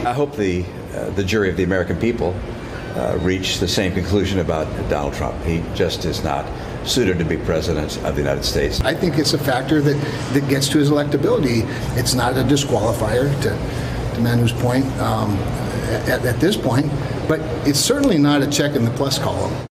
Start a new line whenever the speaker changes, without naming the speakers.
I hope the jury of the American people reach the same conclusion about Donald Trump. He just is not suited to be president of the United States.
I think it's a factor that gets to his electability. It's not a disqualifier, to Manu's point, at this point, but it's certainly not a check in the plus column.